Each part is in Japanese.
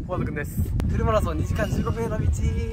河野くんです。フルマラソン2時間15分の道。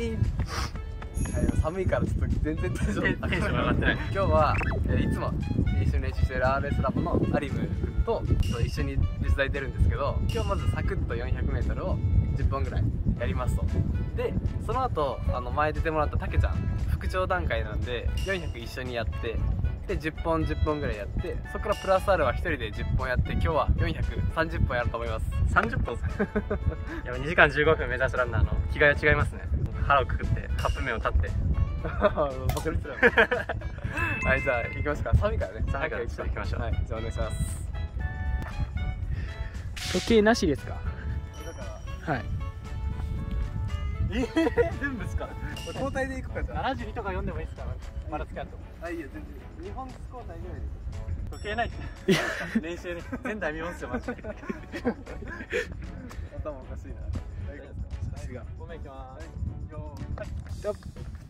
寒いからちょっと全然テンション上がってない。今日はいつも一緒に練習している RS ラボの有夢君と一緒に別大出るんですけど、今日まずサクッと 400m を10本ぐらいやりますと。でその後前出てもらったたけちゃん副長段階なんで400一緒にやって、で10本10本ぐらいやって、そこからプラスアルは1人で10本やって、今日は430本やると思います。30本ですか？いや2時間15分目指すランナーの気概は違いますね。腹をくくってカップ麺を立ってバカリストだはい、じゃあ行きますか。寒いからね。寒いから行きましょう。はい、じゃあお願いします。 時計なしですか？ だからはい。 全部ですか？交代で行くか。じゃあ 72とか読んでもいいですか？まだ使うと。 あ、いいよ、全然。日本交代ぐらいで。 時計ないって練習で前代未聞っすよマジで。 頭おかしいな。大丈夫ですか？さすが。 ごめん、行きまーす。 はい。 よっ。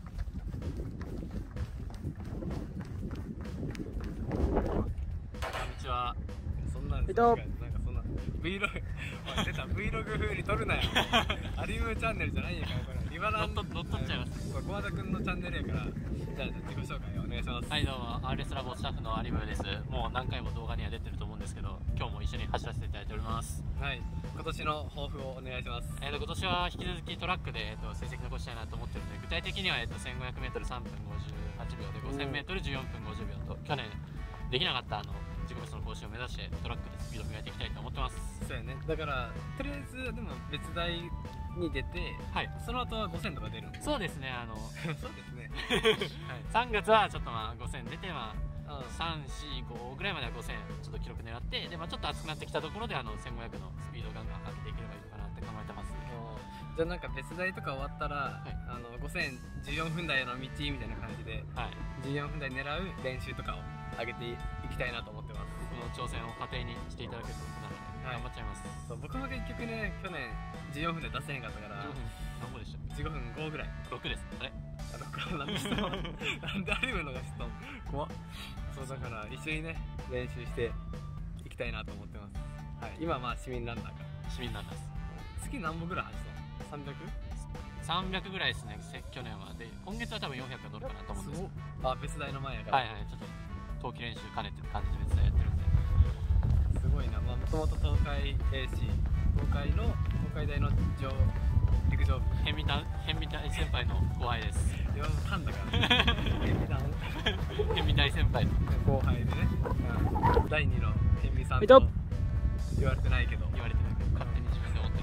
こんにちは。 そんなんですよ。なんかそんな Vlog 出た Vlog 風に撮るなよ。アリウムチャンネルじゃないんやからこれ。リバラン乗っ取っちゃいます。 小和田くんのチャンネルやから。じゃあ自己紹介お願いします。 はい、どうも RS ラボスタッフの有夢です。もう何回も動画には出てると思うんですけど、今日も一緒に走らせていただいております。 はい。今年の抱負をお願いします。 今年は引き続きトラックで成績残したいなと思ってるので、具体的には1500m3分58秒で 5000m14 分50秒と、去年できなかった自己ベストの更新を目指してトラックでスピードを磨いていきたいと思ってます。 そうやね。だからとりあえずでも別大に出て、はい、その後は5000とか出るんです。 そうですね。 そうですね。 はい、3月はちょっと5000出て3、4、5ぐらいまでは5000ちょっと記録狙って、でちょっと熱くなってきたところで1500のスピードガンガン上げていければいいのかなって考えてます。 じゃあなんか別大とか終わったら、はい、5014分台の道みたいな感じで、はい、14分台狙う練習とかを上げていきたいなと思ってます。 この挑戦を糧にしていただけるということなので、頑張っちゃいます。 そう、僕も結局ね、去年14分で出せへんかったから、 何歩でした？ 15分5ぐらい。 6です。あれなんでしたなんであるのがちょっと怖っ。そうだから一緒にね練習していきたいなと思ってます。はい、今市民ランナーから。 市民ランナーです。 月何本ぐらい走ったの？300？300 ぐらいですね、去年は。で今月は多分400乗るかなと思うんです。 あ、別大の前やから。 はいはい、ちょっと冬季練習兼ねてる感じで別大やってるんで。 すごいな。もともと東海 AC、東海大の陸上部、 辺見大先輩の後輩です。 いや、ファンだから辺見大先輩の後輩でね、第2の辺見さんと言われてないけど勝手に自分で思って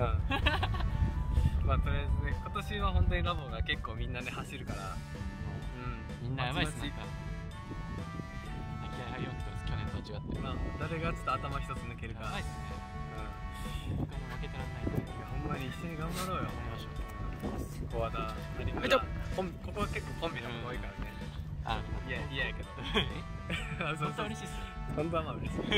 ます。 とりあえずね、今年は本当にラボが結構みんなね走るから、 みんなやばいっすね。気合入りよってます、去年と違って。 誰がちょっと頭一つ抜けるか。やばいっすね。 僕も負けてらんないんで、 ほんまに一緒に頑張ろうよ。小和田、ここは結構コンビの子多いからね。嫌やけど。 本当は嬉しいっすよ。 本当は嬉しい。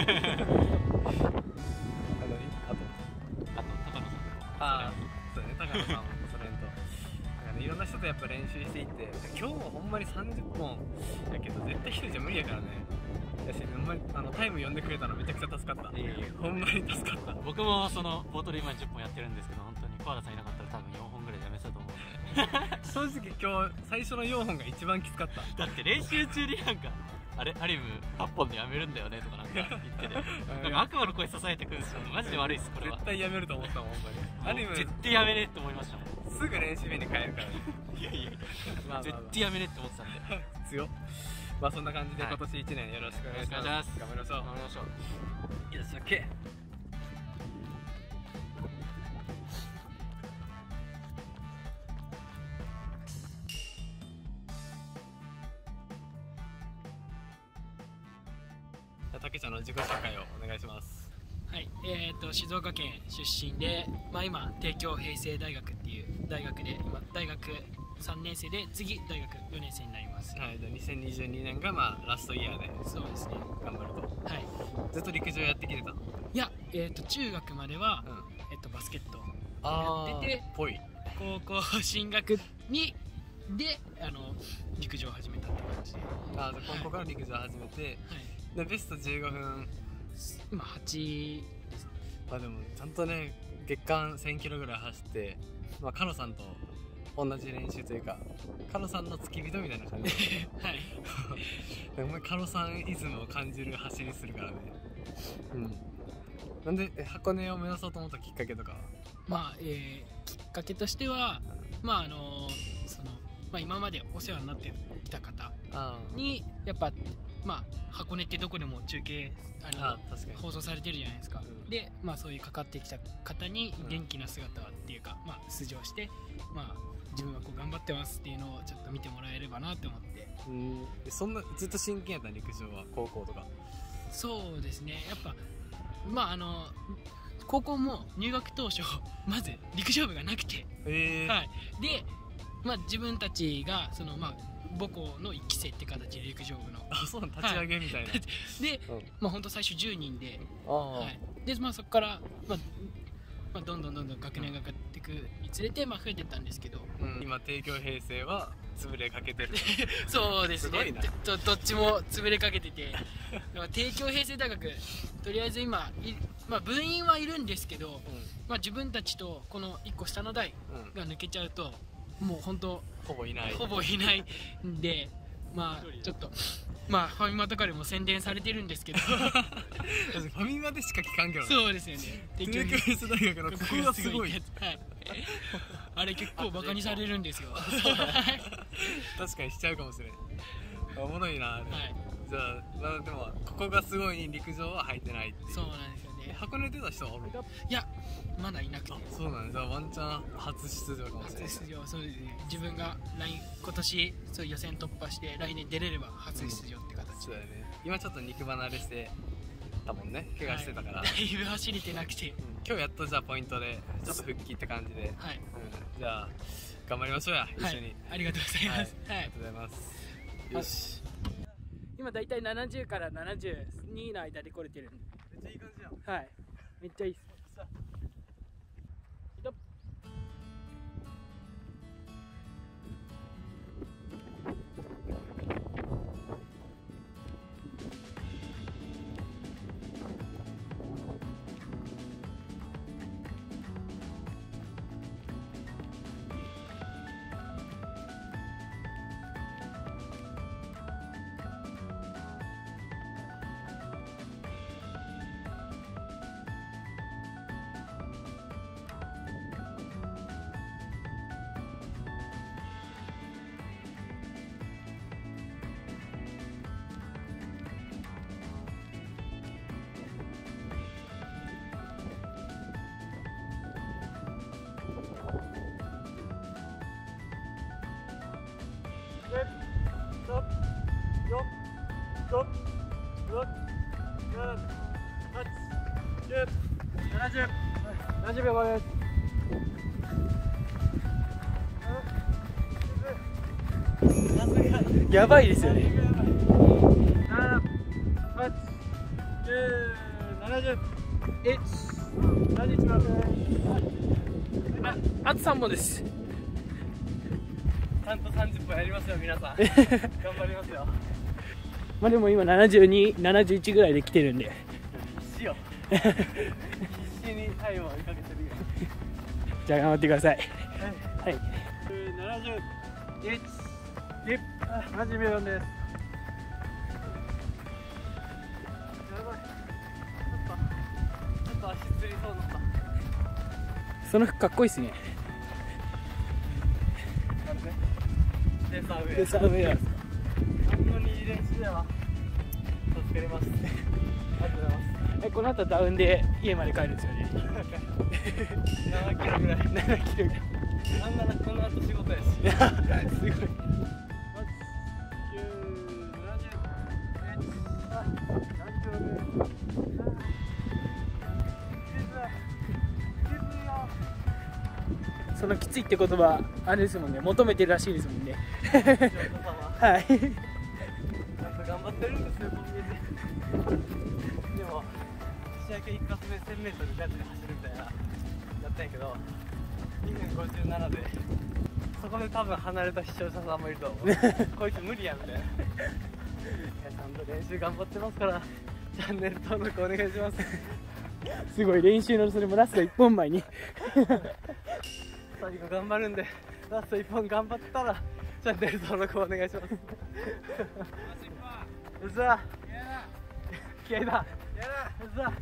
あと高野さんと。 ああ、そうね、高野さんもそれといろんな人とやっぱ練習していって、今日もほんまに30本やけど絶対一人じゃ無理やからね。やし、ほんまにタイム読んでくれたのめちゃくちゃ助かった。ほんまに助かった。 僕もボートで今10本やってるんですけど、本当に小和田さんいなかったら多分4本ぐらいでやめてたと思うんで正直今日最初の4本が一番きつかった。 だって練習中にあれ、アリム8本でやめるんだよねとか言っててでも悪魔の声支えてくるんですよ。マジで悪いっす、これは。 絶対やめると思ったもん、ほんまに。アリム絶対やめねって思いましたもん。 すぐ練習面に変えるからね。いや絶対やめねって思ってたんで強っ。そんな感じで今年1年よろしくお願いします。頑張りましょう。よし、オッケー。たけちゃんの自己紹介をお願いします。 はい、静岡県出身で、今帝京平成大学っていう大学で今大学3年生で次大学4年生になります。 はい、2022年がラストイヤーで。 そうですね。 頑張ると。 はい。 ずっと陸上やってきてたの？ いや、中学までは、バスケットやってて、高校進学にで陸上を始めたって感じで。 高校から陸上を始めて、でベスト15分。 今8。 でもちゃんとね月間1000キロぐらい走って、まあ、カノさんと同じ練習というか、カノさんの付き人みたいな感じはいお前カノさんイズムを感じる走りするからね。なんで箱根を目指そうと思ったきっかけとかは？ まあ、きっかけとしては、まあ今までお世話になってきた方にやっぱ、まあ、箱根ってどこでも中継確かに放送されてるじゃないですか。で、まあ、そういうかかってきた方に元気な姿っていうか、まあ、出場して、まあ、自分はこう頑張ってますっていうのをちょっと見てもらえればなって思って。 そんなずっと真剣やった陸上は？高校とか？ そうですね、やっぱまあ高校も入学当初まず陸上部がなくて、はい、で、まあ、自分たちがまあ、母校の1期生って形で陸上部のそう立ち上げみたいな、はい、 で、まあ、本当最初10人で、はい、で、まあ、そこから、まあ、どんどん学年が上がっていくにつれて、まあ、増えていったんですけど、 今帝京平成は潰れかけてるそうですね、どっちも潰れかけてて帝京平成大学とりあえず今まあ、部員はいるんですけど、まあ、自分たちとこの1個下の代が抜けちゃうと、もう本当ほぼいないんで、まあちょっとまあファミマとかでも宣伝されてるんですけどファミマでしか聞かんけどね。そうですよね、 帝京平成大学のここがすごい、はい、 あれ結構バカにされるんですよ確かにしちゃうかもしれん。おもろいなあれ、はい、じゃあ、まあ、でもここがすごい陸上は入ってないっていう。 そうなんですよね。 箱根出た人はおる？ いや、まだいなくて。 そうなんです。じゃあワンチャン初出場かもしれない。 初出場、そうですね。自分が今年そう予選突破して来年出れれば初出場って形、 そうだよね。今ちょっと肉離れしてたもんね、怪我してたから、 だいぶ走れてなくて、 今日やっとじゃあポイントでちょっと復帰って感じで、はい、じゃあ頑張りましょうや、一緒に。 ありがとうございます。 ありがとうございます。よし、 今だいたい70から72の間で来れてるんで、 めっちゃいい感じやん。 はい、めっちゃいいっす。70秒です。やばいですよね。あと3本です。 ちゃんと30分やりますよ皆さん頑張りますよ。 まあでも今72、71ぐらいで来てるんで必死よ必死にタイムを追いかけてるよじゃあ頑張ってください。はい、 70秒です。ちょっと足つりそうだった。 その服かっこいいっすね。 レーサーウェア。本当にいい練習だわ。助かります。ありがとうございます。 この後ダウンで家まで帰るんですよね。 7キロぐらい。 7キロぐらい。 なんならこの後仕事やし。すごい。 そのきついって言葉あれですもんね、求めてるらしいですもんね。はい。 ちゃんと頑張ってるんですよ、僕でも試合一発目 1000m ガチで走るみたいなやったんやけど2分57で、そこで多分離れた視聴者さんもいると思うこいつ無理やみたいな。いや、ちゃんと練習頑張ってますからチャンネル登録お願いします。 すごい練習のそれもラスト1本前に最後頑張るんで、ラスト1本頑張ったらチャンネル登録お願いします。うざ気合いだ。うざ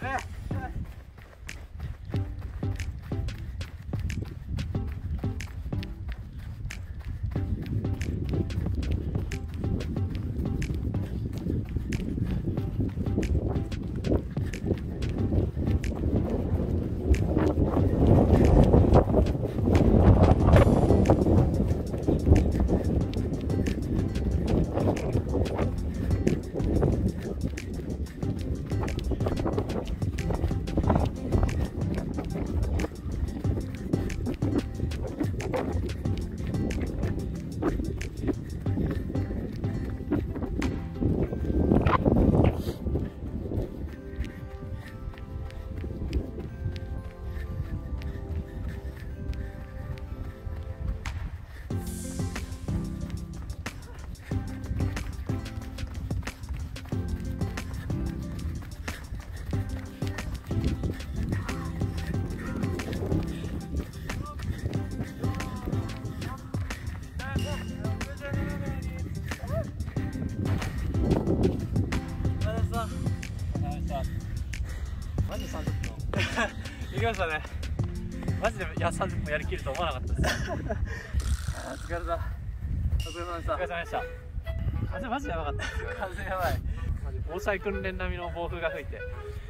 マジ30分行きましたね。マジで30分やりきると思わなかったです。 疲れた。お疲れ様でした。 お疲れ様でした。風マジやばかったですよ。 風やばい。 マジ防災訓練並みの暴風が吹いて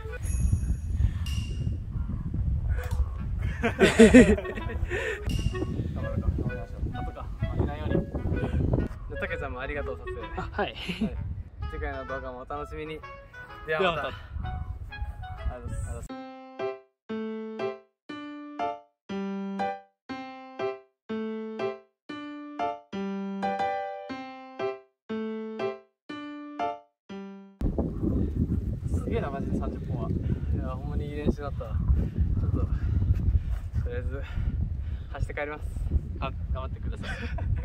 頑張りましょう。あとか負けないように。 たけちゃんもありがとう撮影。 はい、 次回の動画もお楽しみに。ではまた。ありがとうございます。 すげえなマジで30本は。 いやほんまにいい練習だったわ。ちょっととりあえず走って帰ります。 頑張ってください。